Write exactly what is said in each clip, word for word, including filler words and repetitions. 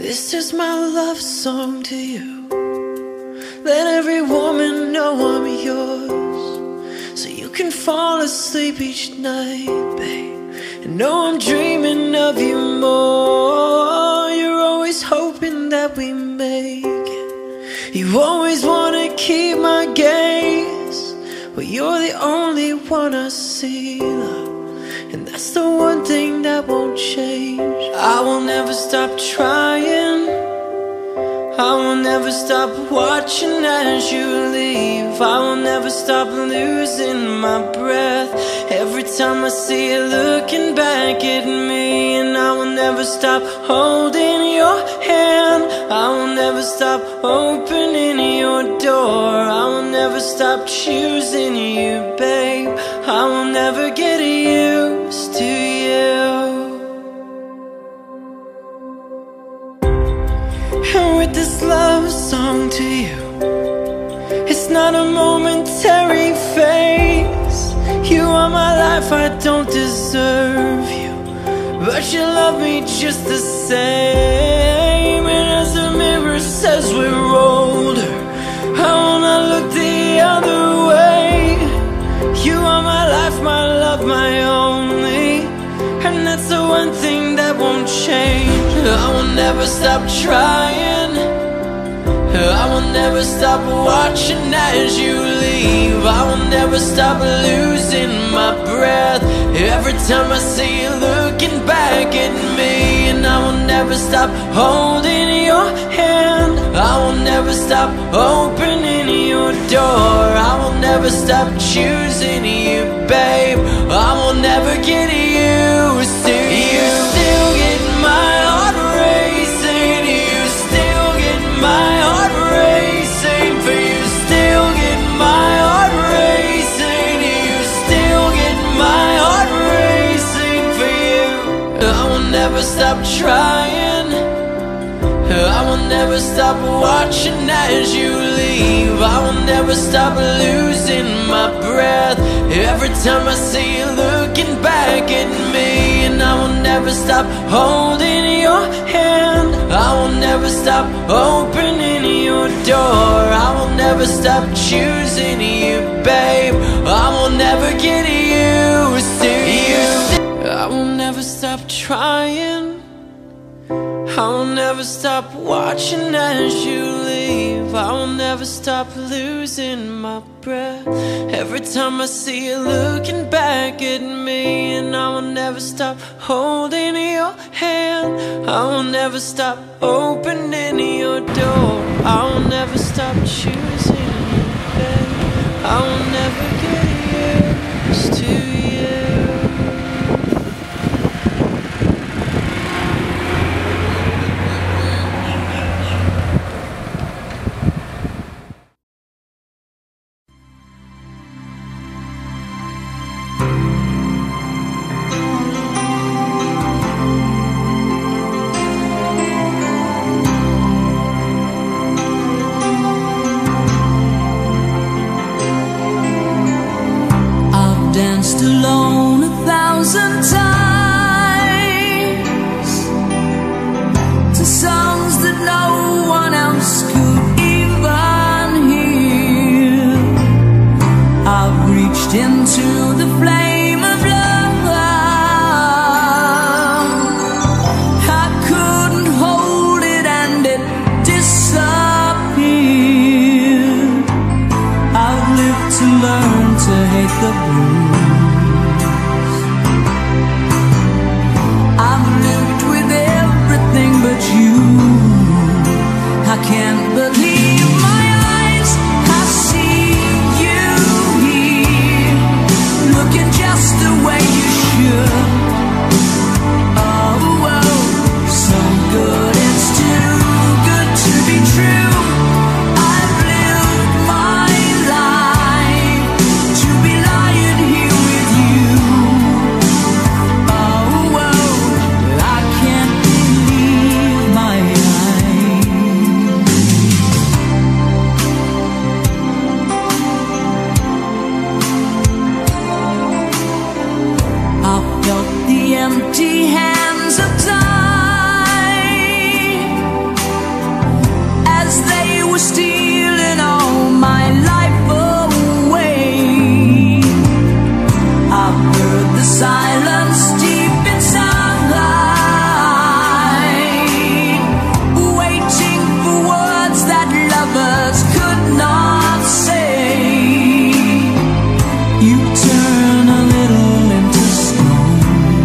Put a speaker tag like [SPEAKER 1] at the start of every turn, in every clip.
[SPEAKER 1] This is my love song to you. Let every woman know I'm yours, so you can fall asleep each night, babe, and know I'm dreaming of you more. You're always hoping that we make it. You always wanna keep my gaze. Well, you're the only one I see, love, and that's the one thing that won't change. I will never stop trying, I will never stop watching as you leave. I will never stop losing my breath every time I see you looking back at me. And I will never stop holding your hand, I will never stop opening your door. I will never stop choosing you, babe. I will never get used to you. And with this love song to you, it's not a momentary phase. You are my life, I don't deserve you, but you love me just the same. And as the mirror says we're older, I wanna look the other way. You are my life, my love, my only, and that's the one thing that won't change. I will never stop trying, I will never stop watching as you leave. I will never stop losing my breath every time I see you looking back at me. And I will never stop holding your hand, I will never stop opening your door. I will never stop choosing you, babe. I will never get used to you. You still get my heart racing, you still get my heart racing. For you still get my heart racing, you still get my heart racing for you. I will never stop trying, I will never stop watching as you leave. I will never stop losing my breath every time I see you looking back at me. And I will never stop holding your hand, I will never stop opening your door. I will never stop choosing you, babe. I will never get used to you. I will never stop trying, I will never stop watching as you leave. I will never stop losing my breath every time I see you looking back at me. And I will never stop holding your hand, I will never stop opening your door. I will never stop choosing you, babe. I will never get used to you.
[SPEAKER 2] Danced alone a thousand times to songs that no one else could even hear. I've reached into the flame of love, I couldn't hold it and it disappeared. I've lived to learn to hate the blues, but you, I can't believe my eyes. I see you here, looking just were stealing all my life away. I've heard the silence deep inside, waiting for words that lovers could not say. You turn a little into stone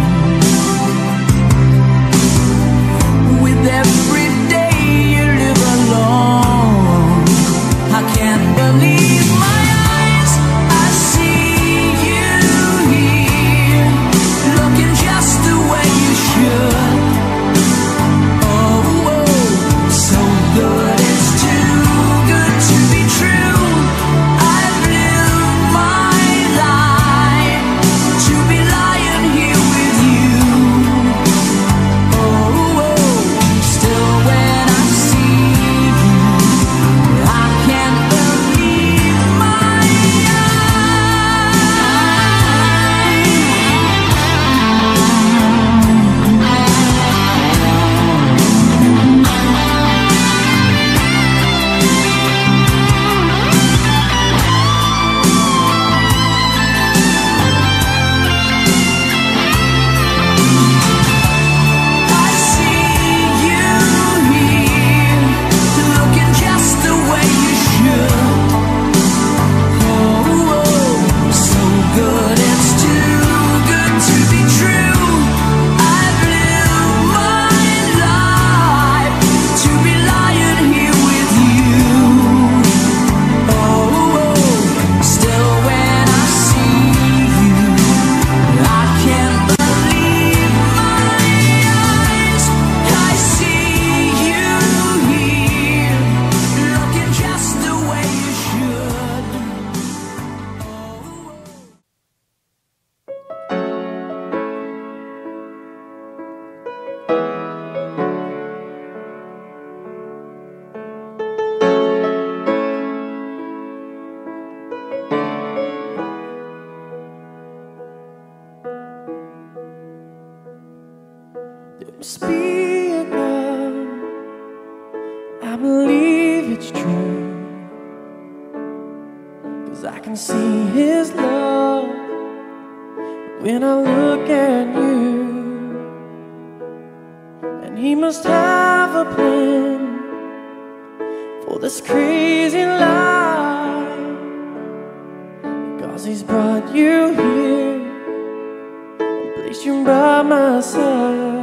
[SPEAKER 2] with every day you live alone. I can't believe my eyes. I see you here, looking just the way you should. Oh, oh, so good, it's too good to be true. I've lived my life to be lying here with you. Oh, oh, still when I see you, I can't believe my I see you here, looking just the way you should. Oh, oh, so good, it's too good to be true. I've lived my life to be lying here with you. Oh, oh, still when I see you, I can't believe my eyes. I see you here, looking just the way you should.
[SPEAKER 1] There must be a God, I believe it's true, 'cause I can see His love when I look at you. And He must have a plan for this crazy life, because He's brought you here and placed you by my side.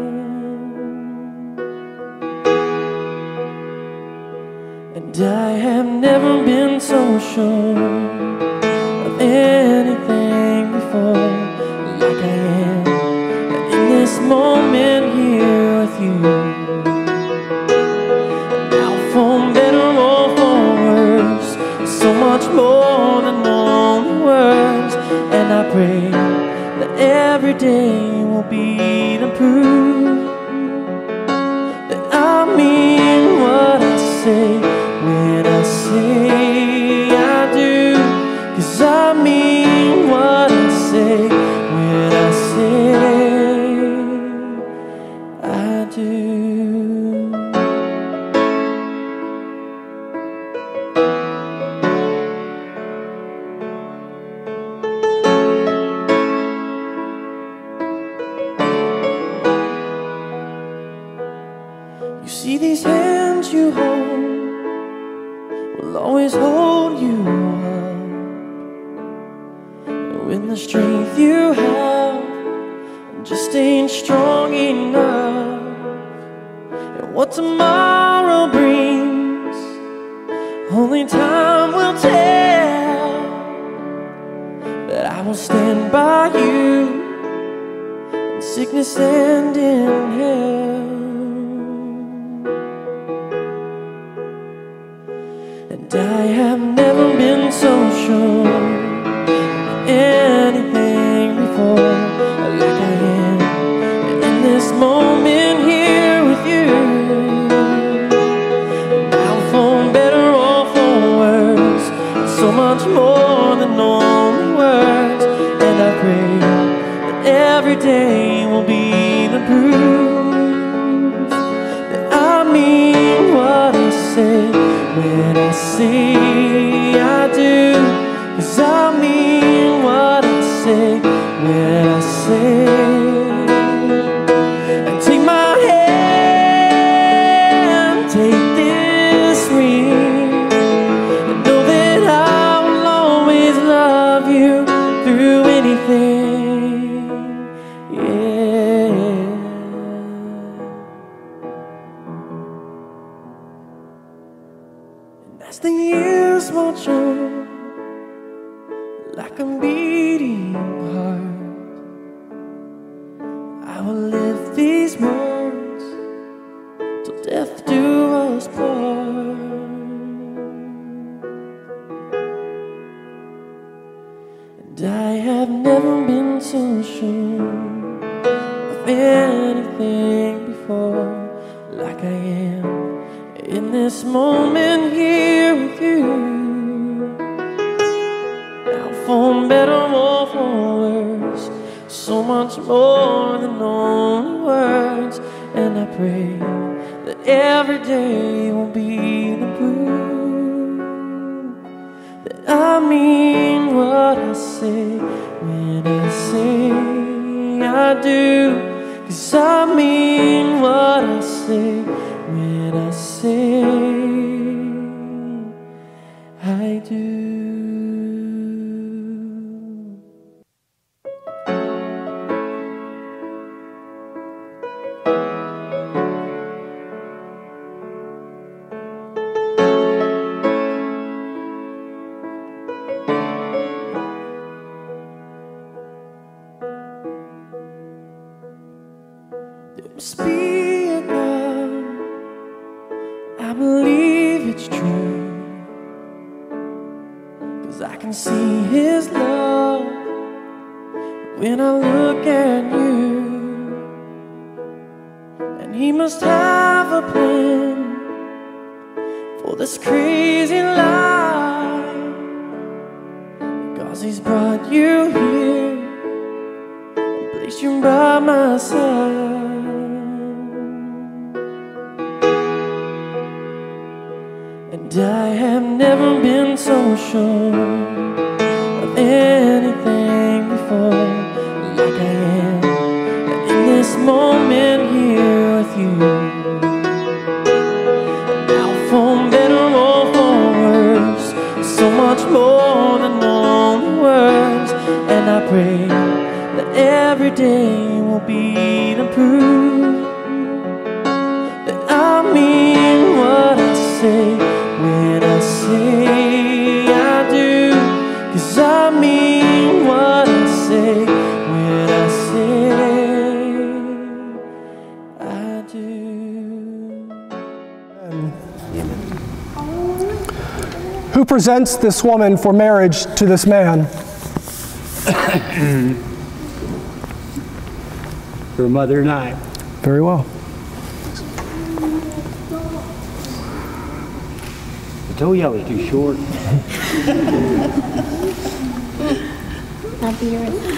[SPEAKER 1] And I have never been so sure of anything before, like I am in this moment here with you. Now for better or for worse, so much more than only words. And I pray that every day will be the proof that I mean what I say when I say I do. 'Cause I mean what I say when I say I do. You see, these hands you hold will always hold you up, and with the strength you have just ain't strong enough. And what tomorrow brings, only time will tell. But I will stand by you in sickness and in health. And I have never been so sure of anything before, like I am in this moment here with you. Now for better or for worse, so much more than only words. And I pray that every day will be the proof that I mean what I say when I say I do, 'cause I mean what I say when I say. And take my hand, take this ring, and know that I will always love you through anything, yeah. And as the years march on, like a beating heart, I will live these words till death do us part. And I have never been so sure of anything before, like I am in this moment here with you. For better or for worse, so much more than only words. And I pray that every day will be the proof that I mean what I say when I say I do, 'cause I mean what I say when I say I do. There must be a God, I believe it's true, 'cause I can see His love when I look at you. And He must have a plan for this crazy life, because He's brought you here and placed you by my side. And I have never been so sure of anything before, like I am in this moment here with you. Now for better or for worse, so much more than only words. And I pray that every day will be the proof that I mean what I say when I say I do, 'cause I mean what I say when I say I do.
[SPEAKER 3] Who presents this woman for marriage to this man?
[SPEAKER 4] Her mother and I.
[SPEAKER 3] Very well.
[SPEAKER 4] I told you I was too short.
[SPEAKER 5] I'll be right back.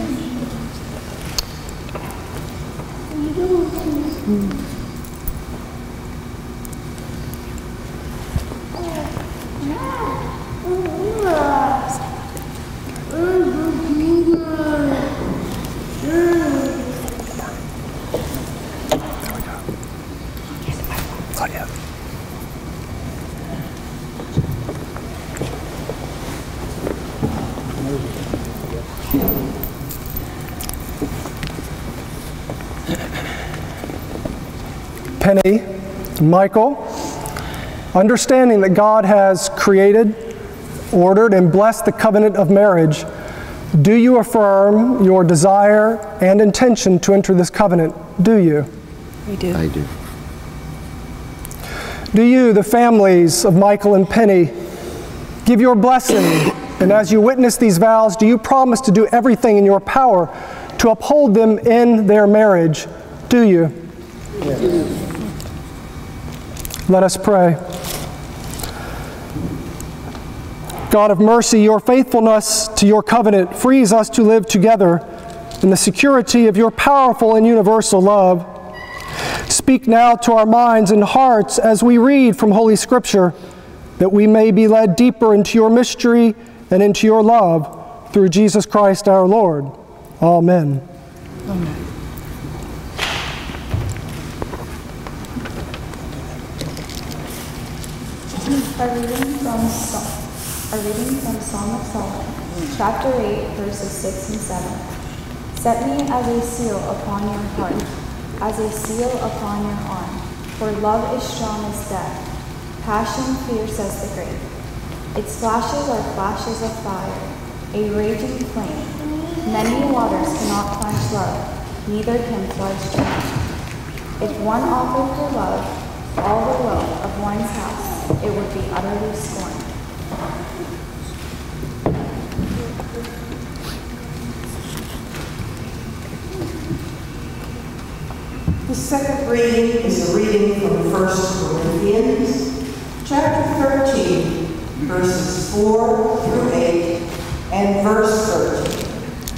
[SPEAKER 3] Penny, Michael, understanding that God has created, ordered, and blessed the covenant of marriage, do you affirm your desire and intention to enter this covenant? Do you?
[SPEAKER 6] We do.
[SPEAKER 4] I do.
[SPEAKER 3] Do you, the families of Michael and Penny, give your blessing, and as you witness these vows, do you promise to do everything in your power to uphold them in their marriage? Do you?
[SPEAKER 4] Yes.
[SPEAKER 3] Let us pray. God of mercy, your faithfulness to your covenant frees us to live together in the security of your powerful and universal love. Speak now to our minds and hearts as we read from Holy Scripture that we may be led deeper into your mystery and into your love through Jesus Christ our Lord. Amen.
[SPEAKER 6] Amen.
[SPEAKER 7] A reading from a reading from Song of Solomon, chapter eight, verses six and seven. Set me as a seal upon your heart, as a seal upon your arm. For love is strong as death, passion fierce as the grave. Its flashes are flashes of fire, a raging flame. Many waters cannot quench love, neither can floods drown. If one offered for love all the wealth of one's house, it would be utterly scorned.
[SPEAKER 8] The second reading is a reading from First Corinthians, chapter thirteen, verses four through eight, and verse thirteen.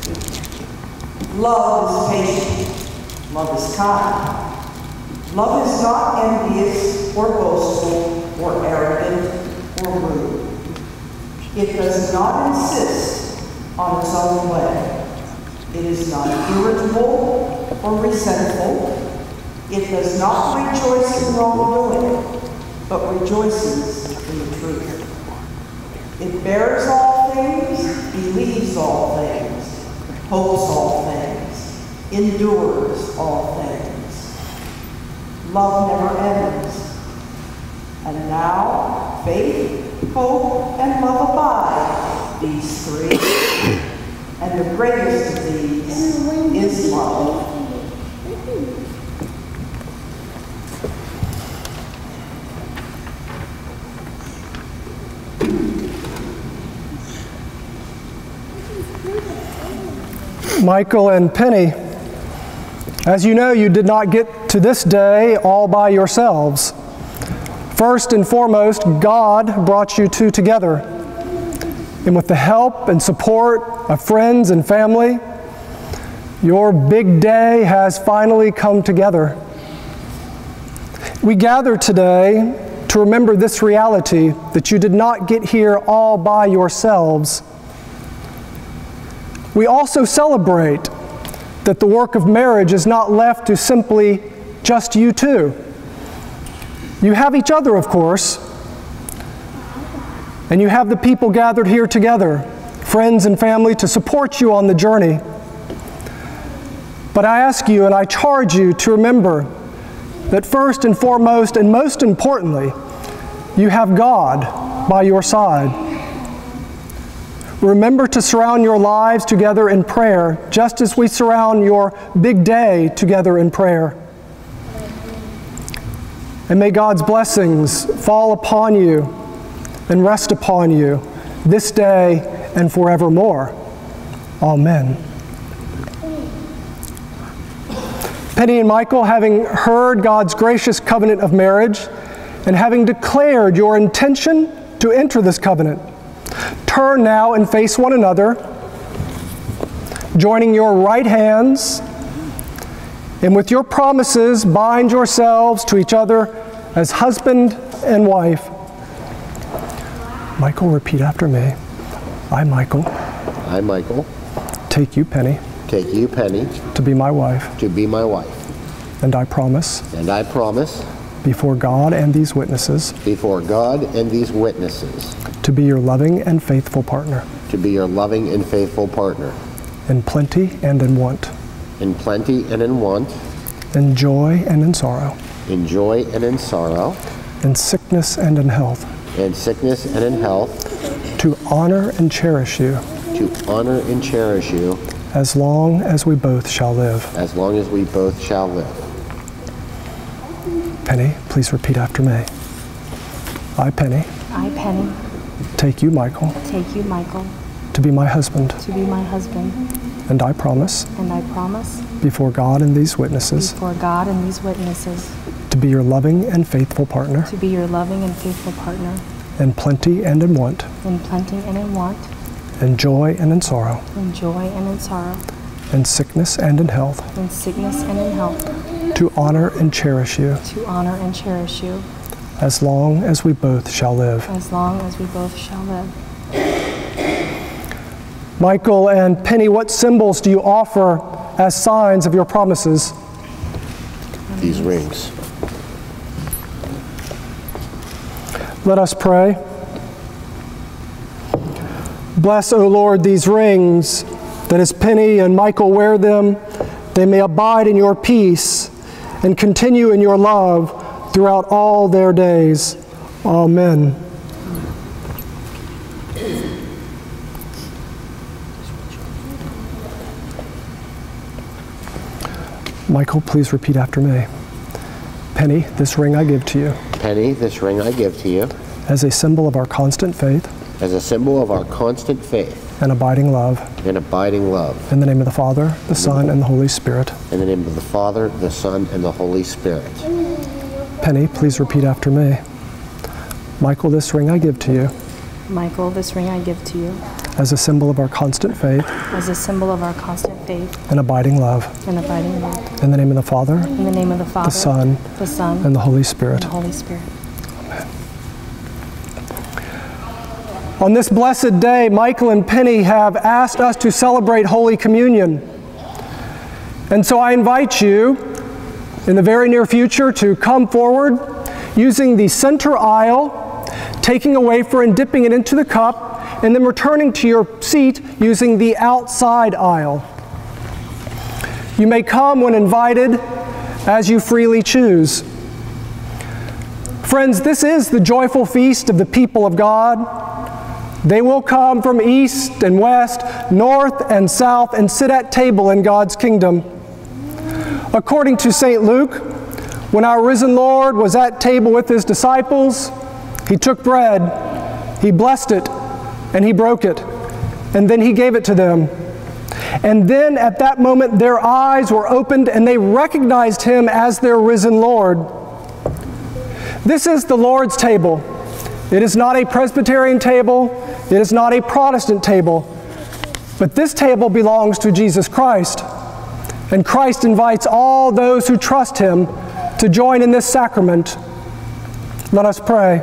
[SPEAKER 8] Love is patient. Love is kind. Love is not envious or boastful or arrogant or rude. It does not insist on its own way. It is not irritable or resentful. It does not rejoice in wrongdoing, but rejoices in the truth. It bears all things, believes all things, hopes all things, endures all things. Love never ends. And now, faith, hope, and love abide, these three. And the greatest of these is love.
[SPEAKER 3] Michael and Penny, as you know, you did not get to this day all by yourselves. First and foremost, God brought you two together. And with the help and support of friends and family, your big day has finally come together. We gather today to remember this reality that you did not get here all by yourselves. We also celebrate that the work of marriage is not left to simply just you two. You have each other, of course, and you have the people gathered here together, friends and family, to support you on the journey. But I ask you and I charge you to remember that first and foremost and most importantly, you have God by your side. Remember to surround your lives together in prayer, just as we surround your big day together in prayer. And may God's blessings fall upon you and rest upon you this day and forevermore. Amen. Penny and Michael, having heard God's gracious covenant of marriage and having declared your intention to enter this covenant, turn now and face one another, joining your right hands, and with your promises bind yourselves to each other as husband and wife. Michael, repeat after me. I, Michael.
[SPEAKER 9] I, Michael.
[SPEAKER 3] Take you, Penny.
[SPEAKER 9] Take you, Penny.
[SPEAKER 3] To be my wife.
[SPEAKER 9] To be my wife.
[SPEAKER 3] And I promise.
[SPEAKER 9] And I promise.
[SPEAKER 3] Before God and these witnesses.
[SPEAKER 9] Before God and these witnesses.
[SPEAKER 3] To be your loving and faithful partner.
[SPEAKER 9] To be your loving and faithful partner.
[SPEAKER 3] In plenty and in want.
[SPEAKER 9] In plenty and in want.
[SPEAKER 3] In joy and in sorrow.
[SPEAKER 9] In joy and in sorrow.
[SPEAKER 3] In sickness and in health.
[SPEAKER 9] In sickness and in health.
[SPEAKER 3] To honor and cherish you.
[SPEAKER 9] To honor and cherish you.
[SPEAKER 3] As long as we both shall live.
[SPEAKER 9] As long as we both shall live.
[SPEAKER 3] Penny, please repeat after me. I, Penny.
[SPEAKER 6] I, Penny.
[SPEAKER 3] Take you, Michael.
[SPEAKER 6] Take you, Michael.
[SPEAKER 3] To be my husband.
[SPEAKER 6] To be my husband.
[SPEAKER 3] And I promise.
[SPEAKER 6] And I promise.
[SPEAKER 3] Before God and these witnesses.
[SPEAKER 6] Before God and these witnesses.
[SPEAKER 3] To be your loving and faithful partner.
[SPEAKER 6] To be your loving and faithful partner.
[SPEAKER 3] In plenty and in want.
[SPEAKER 6] In plenty and in want.
[SPEAKER 3] In joy and in sorrow.
[SPEAKER 6] In joy and in sorrow.
[SPEAKER 3] In sickness and in health.
[SPEAKER 6] In sickness and in health.
[SPEAKER 3] To honor and cherish you.
[SPEAKER 6] To honor and cherish you.
[SPEAKER 3] as long as we both shall live.
[SPEAKER 6] as long as we both shall live.
[SPEAKER 3] Michael and Penny, what symbols do you offer as signs of your promises?
[SPEAKER 9] These rings.
[SPEAKER 3] Let us pray. Bless, O Lord, these rings, that as Penny and Michael wear them, they may abide in your peace and continue in your love throughout all their days. Amen. Michael, please repeat after me. Penny, this ring I give to you.
[SPEAKER 9] Penny, this ring I give to you.
[SPEAKER 3] As a symbol of our constant faith.
[SPEAKER 9] As a symbol of our constant faith.
[SPEAKER 3] And abiding love.
[SPEAKER 9] And abiding love.
[SPEAKER 3] In the name of the Father, the Son, and the Holy Spirit.
[SPEAKER 9] In the name of the Father, the Son, and the Holy Spirit.
[SPEAKER 3] Penny, please repeat after me. Michael, this ring I give to you.
[SPEAKER 6] Michael, this ring I give to you.
[SPEAKER 3] As a symbol of our constant faith.
[SPEAKER 6] As a symbol of our constant faith.
[SPEAKER 3] And abiding love.
[SPEAKER 6] And abiding love.
[SPEAKER 3] In the name of the Father.
[SPEAKER 6] In the name of the Father.
[SPEAKER 3] The Son.
[SPEAKER 6] The Son.
[SPEAKER 3] And the Holy Spirit.
[SPEAKER 6] And the Holy Spirit.
[SPEAKER 3] On this blessed day, Michael and Penny have asked us to celebrate Holy Communion. And so I invite you in the very near future to come forward using the center aisle, taking a wafer and dipping it into the cup, and then returning to your seat using the outside aisle. You may come when invited, as you freely choose. Friends, this is the joyful feast of the people of God. They will come from east and west, north and south, and sit at table in God's kingdom. According to Saint Luke, when our risen Lord was at table with his disciples, he took bread, he blessed it, and he broke it, and then he gave it to them. And then at that moment their eyes were opened and they recognized him as their risen Lord. This is the Lord's table. It is not a Presbyterian table. It is not a Protestant table. But this table belongs to Jesus Christ. And Christ invites all those who trust him to join in this sacrament. Let us pray.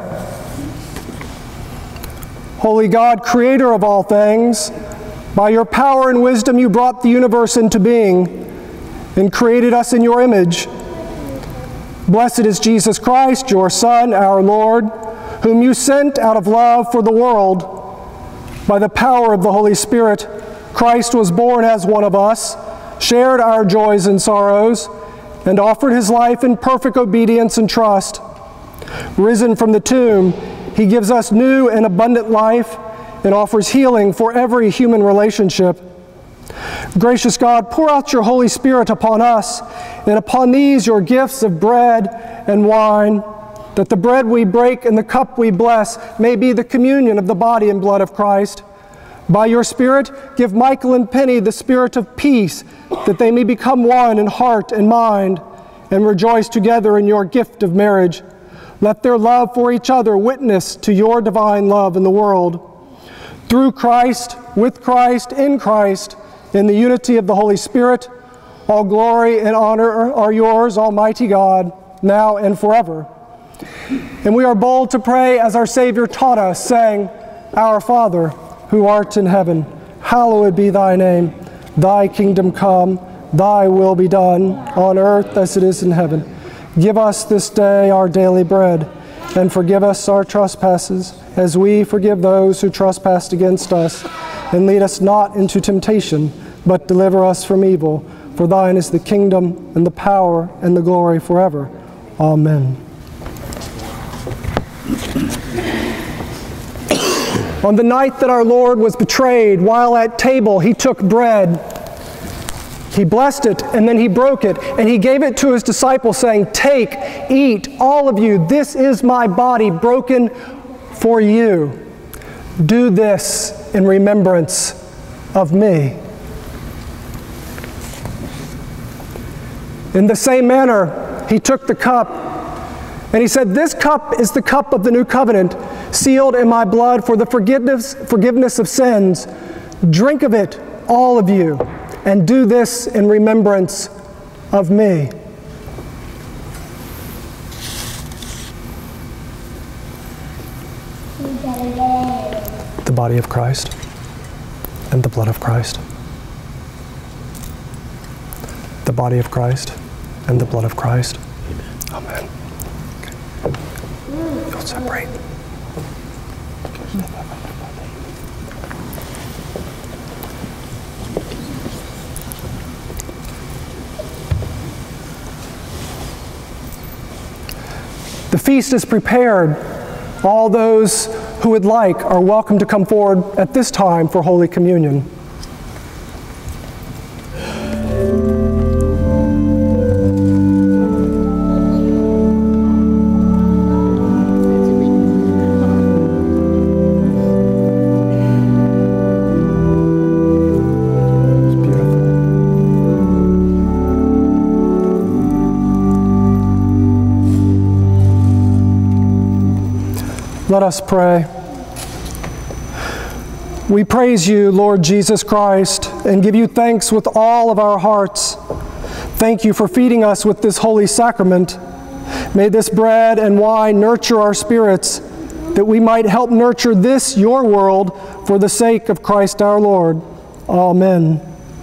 [SPEAKER 3] Holy God, creator of all things, by your power and wisdom you brought the universe into being and created us in your image. Blessed is Jesus Christ, your Son, our Lord, whom you sent out of love for the world. By the power of the Holy Spirit, Christ was born as one of us, shared our joys and sorrows, and offered his life in perfect obedience and trust. Risen from the tomb, he gives us new and abundant life and offers healing for every human relationship. Gracious God, pour out your Holy Spirit upon us and upon these your gifts of bread and wine, that the bread we break and the cup we bless may be the communion of the body and blood of Christ. By your Spirit, give Michael and Penny the spirit of peace, that they may become one in heart and mind and rejoice together in your gift of marriage. Let their love for each other witness to your divine love in the world. Through Christ, with Christ, in Christ, in the unity of the Holy Spirit, all glory and honor are yours, Almighty God, now and forever. And we are bold to pray as our Savior taught us, saying, Our Father, who art in heaven, hallowed be thy name. Thy kingdom come, thy will be done, on earth as it is in heaven. Give us this day our daily bread, and forgive us our trespasses, as we forgive those who trespass against us. And lead us not into temptation, but deliver us from evil. For thine is the kingdom, and the power, and the glory forever. Amen. On the night that our Lord was betrayed, while at table, he took bread. He blessed it, and then he broke it, and he gave it to his disciples, saying, Take, eat, all of you. This is my body broken for you. Do this in remembrance of me. In the same manner, he took the cup, and he said, This cup is the cup of the new covenant, sealed in my blood for the forgiveness, forgiveness of sins. Drink of it, all of you, and do this in remembrance of me. the body of Christ and the blood of Christ. The body of Christ and the blood of Christ. Amen. Okay. You'll separate. The feast is prepared. All those who would like are welcome to come forward at this time for Holy Communion. Let us pray. We praise you, Lord Jesus Christ, and give you thanks with all of our hearts. Thank you for feeding us with this holy sacrament. May this bread and wine nurture our spirits, that we might help nurture this, your world, for the sake of Christ our Lord. Amen.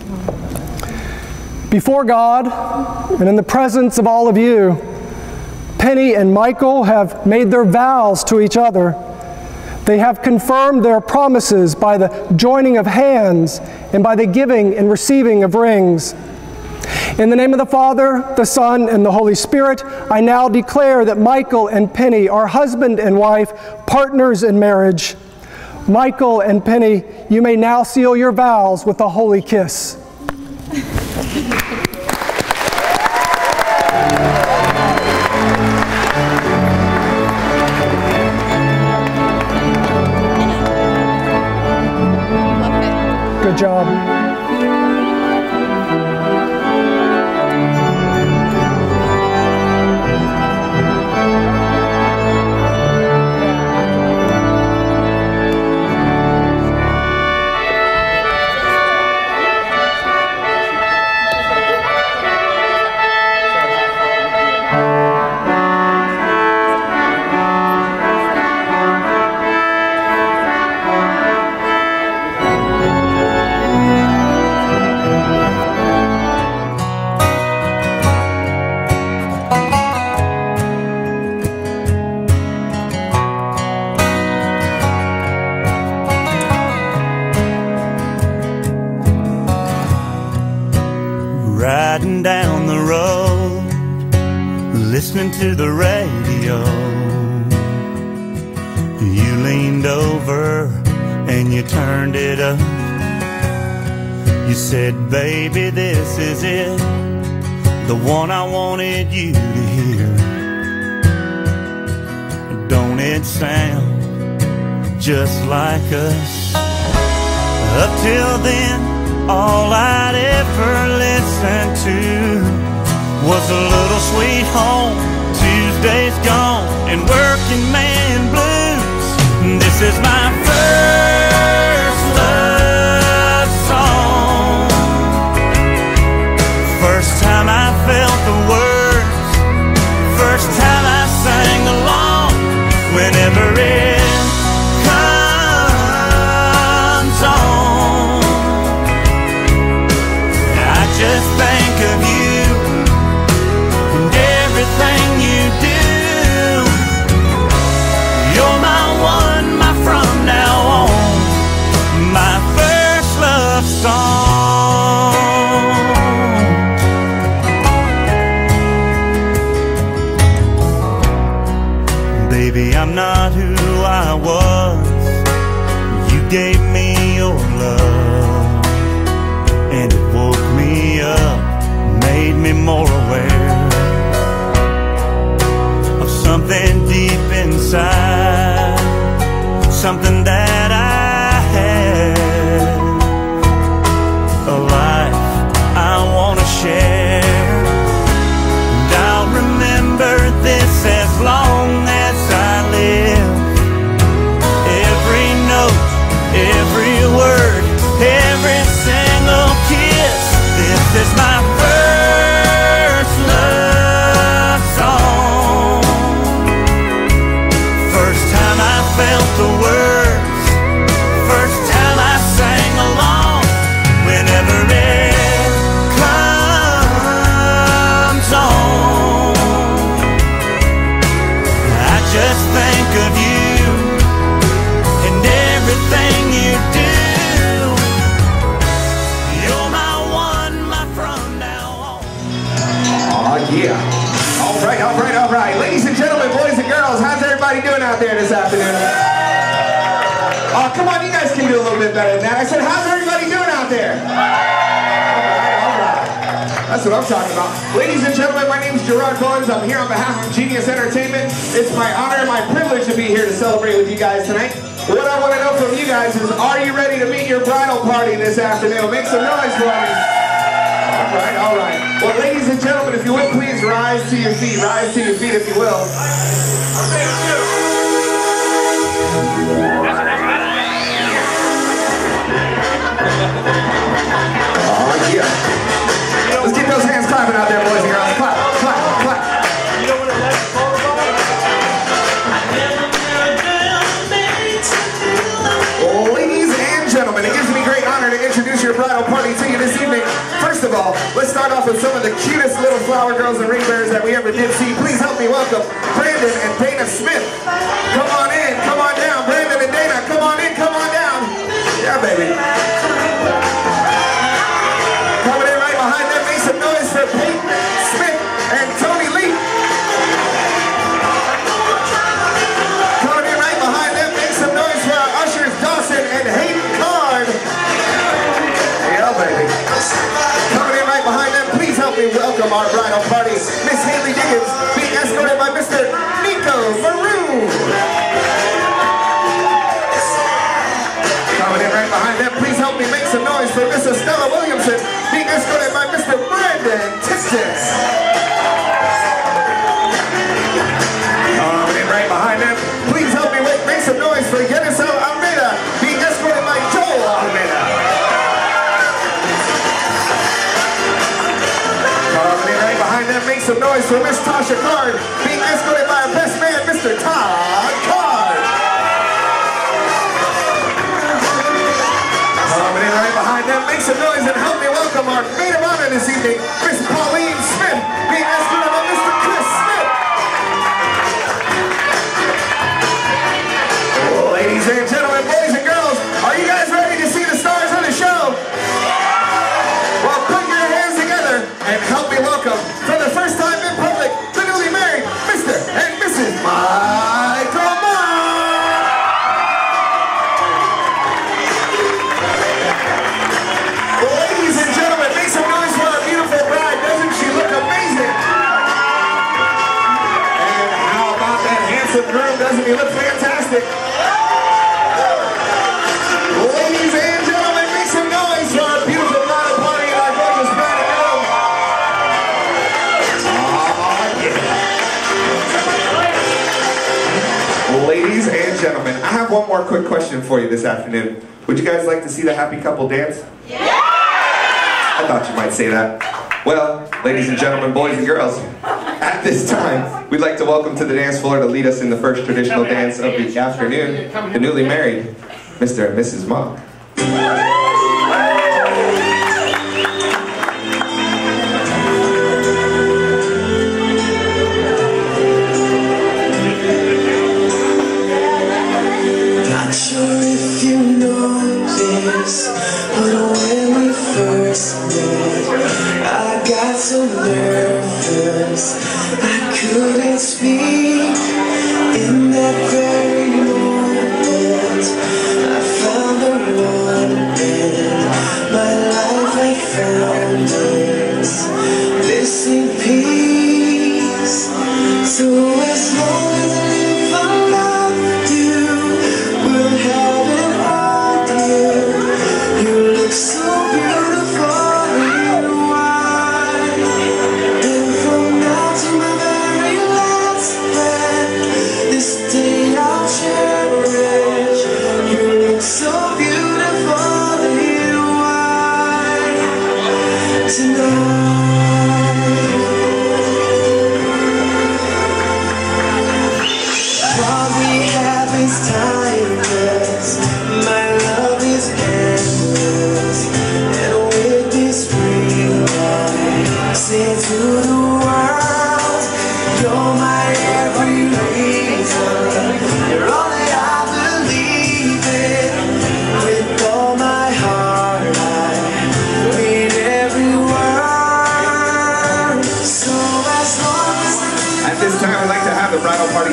[SPEAKER 3] Before God, and in the presence of all of you, Penny and Michael have made their vows to each other. They have confirmed their promises by the joining of hands and by the giving and receiving of rings. In the name of the Father, the Son, and the Holy Spirit, I now declare that Michael and Penny are husband and wife, partners in marriage. Michael and Penny, you may now seal your vows with a holy kiss. Good job.
[SPEAKER 2] Riding down the road, listening to the radio. You leaned over and you turned it up. You said, baby, this is it, the one I wanted you to hear. Don't it sound just like us? Up till then, all I'd ever listened to was a little sweet home, Tuesday's gone, and working man blues. This is my first love song. First time I felt the words, first time I sang along. Whenever it comes on, just think of you and everything you do. You're my one, my from now on, my first love song. Baby, I'm not who I was. You gave me your love, and it woke me up, made me more aware of something deep inside, something that I had, a life I want to share. And I'll remember this as long as I live. Every note, every word, every single kiss. This is my first love song. First time I felt the
[SPEAKER 10] Oh, come on, you guys can do a little bit better than that. I said, how's everybody doing out there? All right, all right. That's what I'm talking about. Ladies and gentlemen, my name is Gerard Bowens. I'm here on behalf of Genius Entertainment. It's my honor and my privilege to be here to celebrate with you guys tonight. What I want to know from you guys is, are you ready to meet your bridal party this afternoon? Make some noise for me. All right, all right. Well, ladies and gentlemen, if you would please rise to your feet. Rise to your feet if you will. Oh, yeah. Let's get those hands clapping out there, boys and girls. Clap, clap, clap. You don't want to let it fall apart? Ladies and gentlemen, it gives me great honor to introduce your bridal party to you this evening. First of all, let's start off with some of the cutest little flower girls and ring bearers that we ever did see. Please help me welcome Brandon and Dana Smith. Come on in, come on down. Brandon and Dana, come on in, come on down. Yeah, baby. Coming in right behind them, make some noise for Peyton Smith and Tony Lee. Coming in right behind them, make some noise for our ushers, Dawson and Hayden Card. Yeah, baby. Coming in right behind them, please help me welcome our bridal party, Miss Haley Diggins, being escorted by Mister Nico Maroon. Coming in right behind them, please help me make some noise for Miss Estella Williamson, being escorted by Mister Brandon Tistis. Coming in right behind them, please help me make some noise for Yenisel Almeida, being escorted by Joel Almeida. Coming in right behind them, make some noise for Miss Tasha Card, being escorted by our best man, Mister Todd Card. Coming in right behind them, make some noise and help me welcome our maid of honor this evening, Miss Pauline Smith, being escorted by Mister Chris Smith. Ladies and gentlemen, boys and girls, are you guys ready to see the stars of the show? Well, put your hands together and help me welcome, for the first time in public, the newly married Mister and Missus Michael Moore. Ladies and gentlemen, make some noise for our beautiful bride. Doesn't she look amazing? And how about that handsome groom? Doesn't he look fantastic? Ladies and gentlemen, make some noise for our beautiful bridal party and our gorgeous bride and groom. Oh, yeah. Ladies and gentlemen, I have one more quick question for you this afternoon. Would you guys like to see the happy couple dance? Yeah! I thought you might say that. Well, ladies and gentlemen, boys and girls, at this time, we'd like to welcome to the dance floor to lead us in the first traditional dance of the afternoon, the newly married Mister and Missus Mock.
[SPEAKER 1] Not sure if you know this, but when we first met, I got so nervous I couldn't speak. In that very moment, I found the one, and my life I found its missing piece. So as long as I live, I love you, we'll have it all, dear. You look so beautiful in white, and from now to my very last breath, this day I'll cherish. You look so beautiful in white tonight. Probably happens timeless, my love is endless, and with this ring I say to the world, you're my every reason, you're all that I believe in.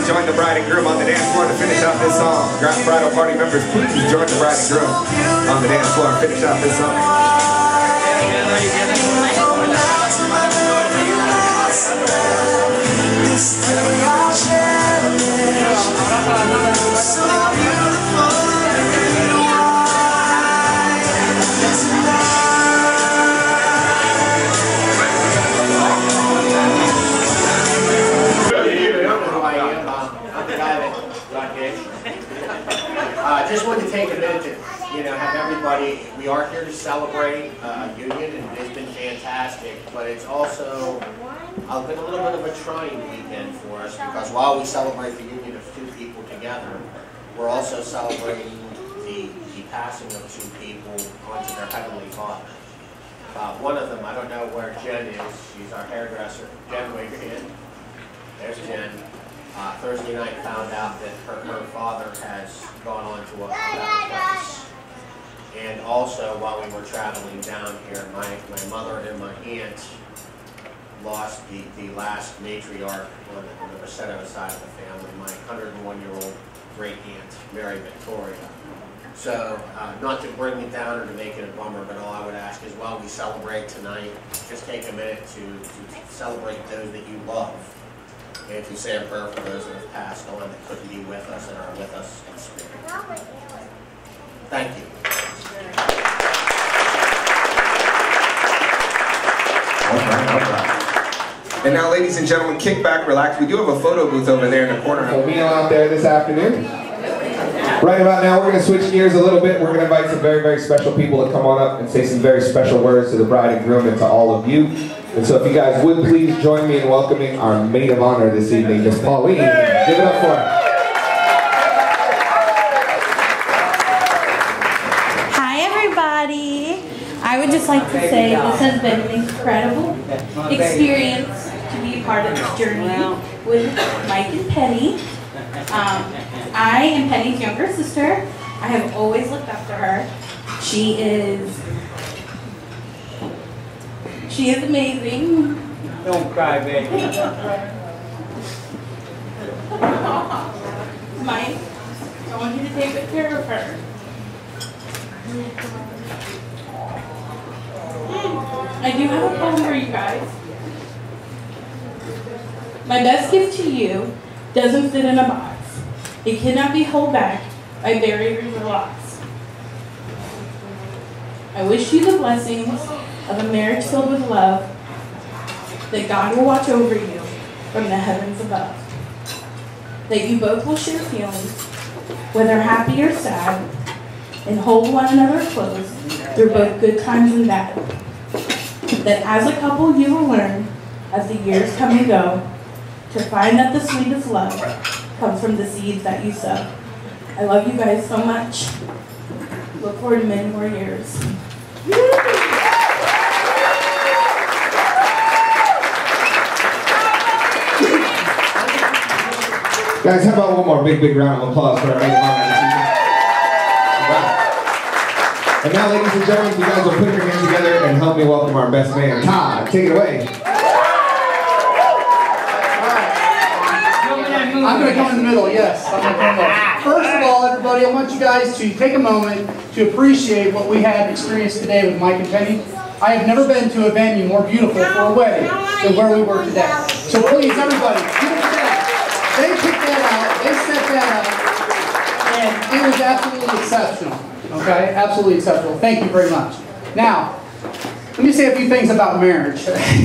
[SPEAKER 10] join the bride and groom on the dance floor to finish out this song. Bridal party members, please join the bride and groom on the dance floor and finish out this song.
[SPEAKER 11] I uh, just wanted to take a minute to, you know, have everybody, we are here to celebrate uh, Union, and it's been fantastic, but it's also uh, been a little bit of a trying weekend for us, because while we celebrate the union of two people together, we're also celebrating the, the passing of two people onto their Heavenly Father. Uh, one of them, I don't know where Jen is, she's our hairdresser. Jen, wave your hand. There's Jen. Uh, Thursday night found out that her, her father has gone on to a better place. And also, while we were traveling down here, my, my mother and my aunt lost the, the last matriarch on the, on the Rossetto side of the family, my one hundred and one year old great aunt, Mary Victoria. So, uh, not to bring it down or to make it a bummer, but all I would ask is while we celebrate tonight, just take a minute to, to celebrate those that you love. And to say a prayer for those that have passed on that couldn't be with us and are with us in spirit. Thank you.
[SPEAKER 10] All right, all right. And now, ladies and gentlemen, kick back, relax. We do have a photo booth over there in the corner.
[SPEAKER 12] So meal out there this afternoon. Right about now, we're going to switch gears a little bit. We're going to invite some very, very special people to come on up and say some very special words to the bride and groom and to all of you. And so if you guys would please join me in welcoming our maid of honor this evening, Miss Pauline. Give it up for her.
[SPEAKER 13] Hi everybody. I would just like to say this has been an incredible experience to be a part of this journey with Mike and Penny. Um, I am Penny's younger sister. I have always looked up to her. She is She is amazing.
[SPEAKER 4] Don't cry, baby.
[SPEAKER 13] Mike, I want you to take good care of her. I do have a poem for you guys. My best gift to you doesn't fit in a box. It cannot be held back by barriers or locks. I wish you the blessings of a marriage filled with love, that God will watch over you from the heavens above, that you both will share feelings, whether happy or sad, and hold one another close through both good times and bad, that as a couple you will learn, as the years come and go, to find that the sweetest love comes from the seeds that you sow. I love you guys so much. Look forward to many more years.
[SPEAKER 12] Guys, how about one more big, big round of applause for our maid of honor this evening? Wow. And now, ladies and gentlemen, you guys will put your hands together and help me welcome our best man, Todd. Take it away.
[SPEAKER 14] I'm going to come in the middle, yes. I'm going to come in the middle. First of all, everybody, I want you guys to take a moment to appreciate what we have experienced today with Mike and Penny. I have never been to a venue more beautiful for a wedding than where we were today. So please, everybody, give it a hand. They picked that out, they set that up, and it was absolutely exceptional. Okay? Absolutely exceptional. Thank you very much. Now, let me say a few things about marriage.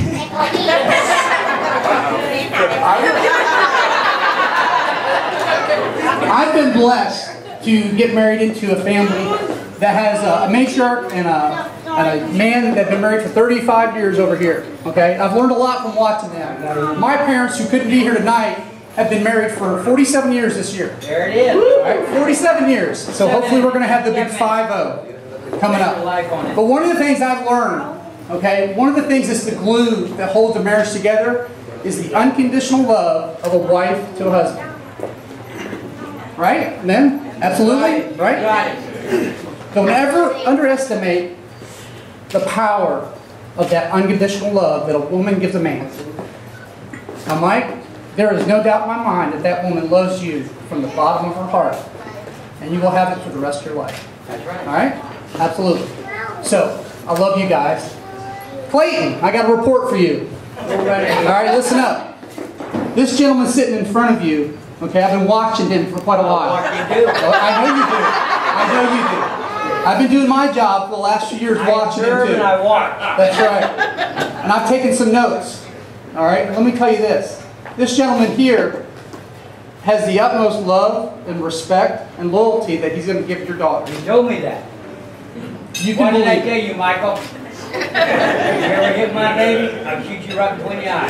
[SPEAKER 14] I've been blessed to get married into a family that has a, a matriarch and a, and a man that have been married for thirty-five years over here. Okay? I've learned a lot from watching them. My parents, who couldn't be here tonight, have been married for forty-seven years this year.
[SPEAKER 15] There it is.
[SPEAKER 14] All right? forty-seven years. So hopefully we're going to have the big five oh coming up. But one of the things I've learned, okay, one of the things that's the glue that holds a marriage together is the unconditional love of a wife to a husband. Right? Men? Absolutely? Right? Right. Don't ever underestimate the power of that unconditional love that a woman gives a man. Now, Mike, There is no doubt in my mind that that woman loves you from the bottom of her heart. And you will have it for the rest of your life.
[SPEAKER 4] That's right.
[SPEAKER 14] All right? Absolutely. So, I love you guys. Clayton, I got a report for you. All right, listen up. This gentleman sitting in front of you, okay, I've been watching him for quite a while.
[SPEAKER 4] I know you do.
[SPEAKER 14] I know you do. I know you do. I've been doing my job for the last few years watching him too.
[SPEAKER 4] And I watch.
[SPEAKER 14] That's right. And I've taken some notes. All right, let me tell you this. This gentleman here has the utmost love and respect and loyalty that he's going to give your daughter.
[SPEAKER 4] You told me that.
[SPEAKER 14] You can
[SPEAKER 4] what did I
[SPEAKER 14] believe
[SPEAKER 4] tell you, Michael? If you ever hit my baby, I'll shoot you right between the eyes.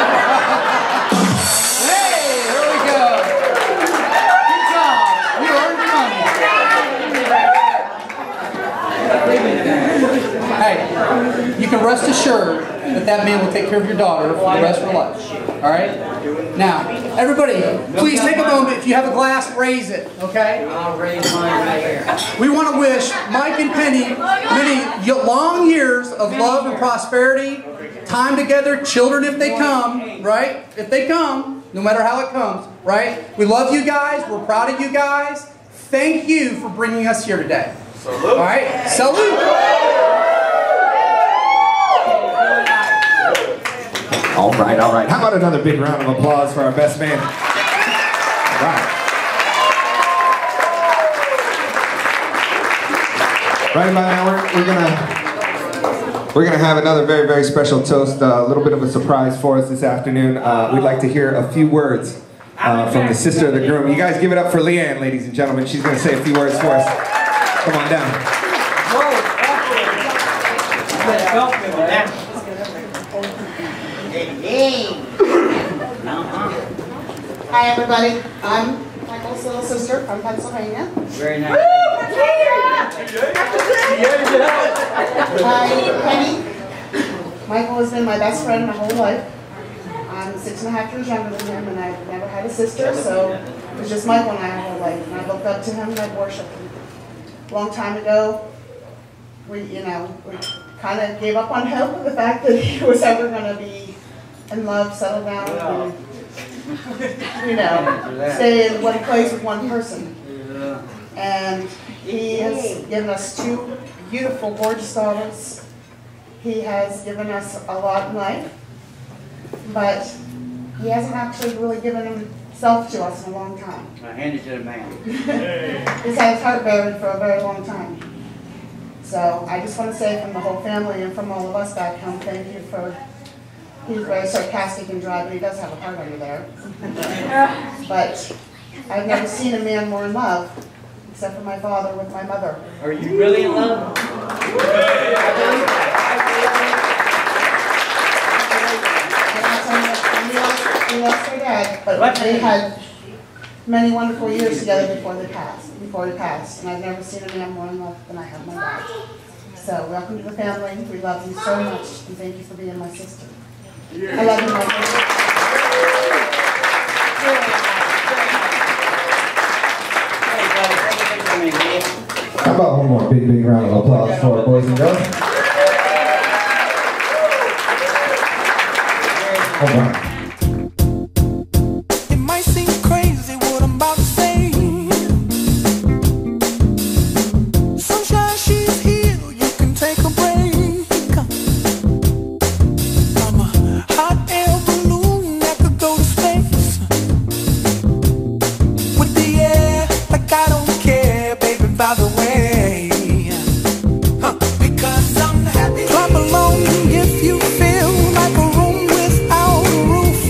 [SPEAKER 14] Hey, here we go. Good job. You earned your money. Hey, you can rest assured that that man will take care of your daughter for the rest of her life. All right? Now, everybody, please take a moment. If you have a glass, raise it, okay?
[SPEAKER 4] I'll raise mine right here.
[SPEAKER 14] We want to wish Mike and Penny many long years of love and prosperity, time together, children if they come, right? If they come, no matter how it comes, right? We love you guys. We're proud of you guys. Thank you for bringing us here today. Salute. All right? Salute.
[SPEAKER 12] All right, all right. How about another big round of applause for our best man? All right. Right about now, we're, we're gonna we're gonna have another very very special toast. Uh, a little bit of a surprise for us this afternoon. Uh, we'd like to hear a few words uh, from the sister of the groom. You guys give it up for Leanne, ladies and gentlemen. She's gonna say a few words for us. Come on down.
[SPEAKER 15] Hi everybody, I'm Michael's little sister from Pennsylvania.
[SPEAKER 4] Very nice.
[SPEAKER 15] Hi, Penny. Michael has been my best friend my whole life. I'm six and a half years younger than him and I've never had a sister, so it was just Michael and I my whole life. And I looked up to him and I worshipped him. A long time ago, we, you know, we kind of gave up on hope of the fact that he was ever going to be in love, settle down, and, you know, stay in one place with one person. And he has given us two beautiful, gorgeous daughters. He has given us a lot in life, but he hasn't actually really given himself to us in a long time.
[SPEAKER 4] I hand it to the man.
[SPEAKER 15] He's had his heart buried for a very long time. So I just want to say from the whole family and from all of us back home, thank you for, he's very sarcastic and dry, but he does have a heart under there. But I've never seen a man more in love, except for my father with my mother.
[SPEAKER 4] Are you really in love?
[SPEAKER 15] We lost our dad, but they had many wonderful years together before they passed, before he passed, and I've never seen a man more in love than I have my dad. So welcome to the family. We love you so much, and thank you for being my sister. I love you, Michael.
[SPEAKER 12] How about one more big, big round of applause for our boys and girls? Hold on.
[SPEAKER 1] It might seem crazy what I'm about to say. Sunshine, she's here, you can take a break. I'm a hot air balloon that could go to space. With the air, like I don't care, baby, by the way. Huh. Because I'm happy. Clap along if you feel like a room without a roof.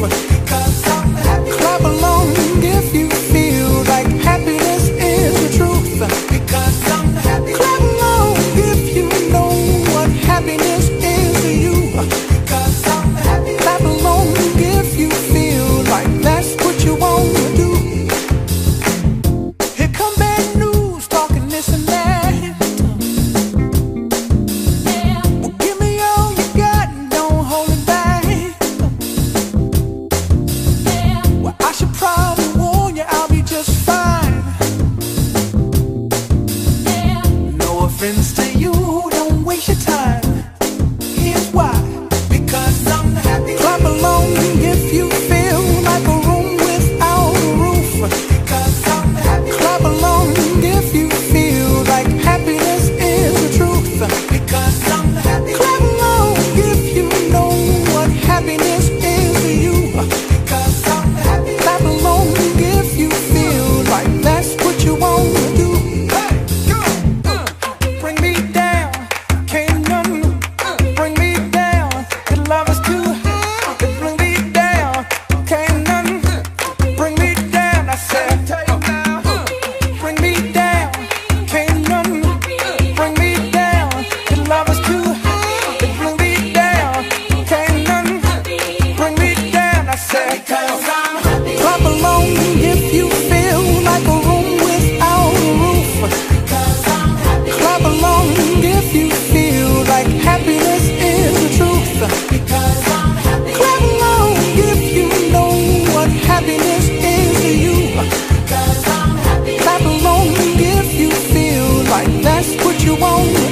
[SPEAKER 1] that's what you want.